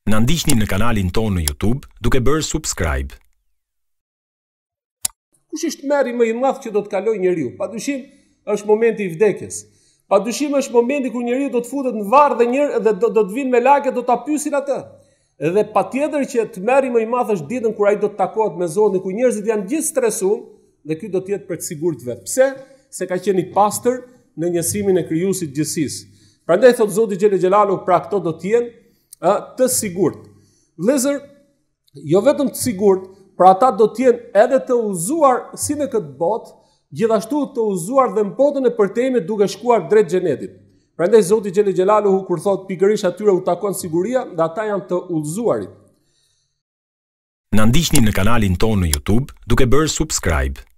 Na ndiqni në kanalin tonë në YouTube duke bërë subscribe. Kush është merri më i madh që do të kalojë njeriu? Padyshim është momenti i vdekjes. Padyshim është momenti kur njeriu do të futet në varr dhe do të vinë me lagë do ta pyesin atë. Dhe patjetër që të merri më i madh është ditën kur ai do të takohet me Zotin, ku njerëzit janë gjithë stresuar dhe ky do të jetë për të sigurt vet. Pse? Se ka qenë i pastër në njësimin e krijuesit gjithësisë. Prandaj thot Zoti xhelel xhelalu, pra këto do të jenë të sigurt. Vëllezër, jo vetëm të sigurt, pra ata do të jenë edhe të udhëzuar si në këtë botë, gjithashtu të udhëzuar dhe në botën e përtejme duke shkuar drejt xhenetit. Prandaj Zoti xhelel xhelalu kur thot pikërisht atyre u takon siguria, dhe ata janë të udhëzuarit. Na ndiqni në kanalin tonë në YouTube duke bërë subscribe.